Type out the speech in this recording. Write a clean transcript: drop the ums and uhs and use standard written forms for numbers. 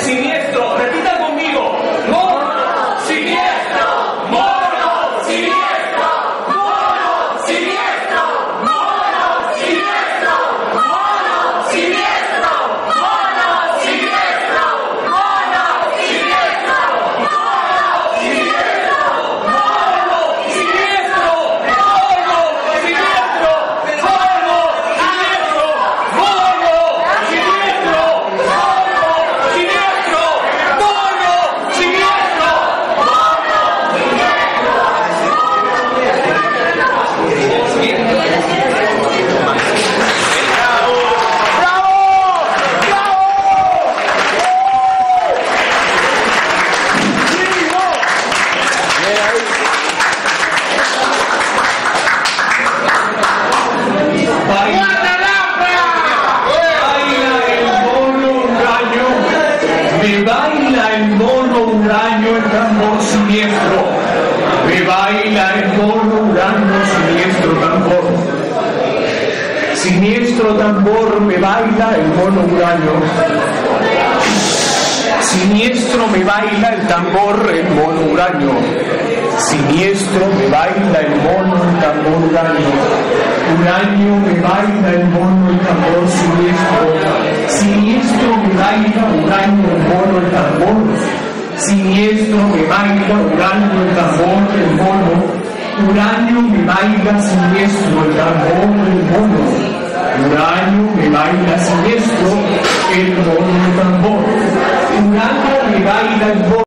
siniestro. Repita conmigo. Mono, siniestro, mono, siniestro, mono, siniestro, mono, siniestro, mono, siniestro, mono, siniestro, mono, siniestro, mono, siniestro, mono, siniestro, mono, siniestro, mono, siniestro, mono, siniestro, mono, siniestro, mono, siniestro, baila el mono huraño, el tambor siniestro. Me baila el mono huraño, siniestro tambor. Siniestro tambor, me baila el mono huraño. Siniestro me baila el tambor, el mono huraño. Siniestro me baila el mono, el tambor huraño. Huraño me baila el mono, el tambor siniestro. Siniestro me baila huraño, el mono, el tambor. Siniestro me baila huraño, el tambor, el mono. Huraño me baila siniestro, el tambor, el mono. Huraño me baila siniestro, el mono, el tambor. Huraño me baila el mono.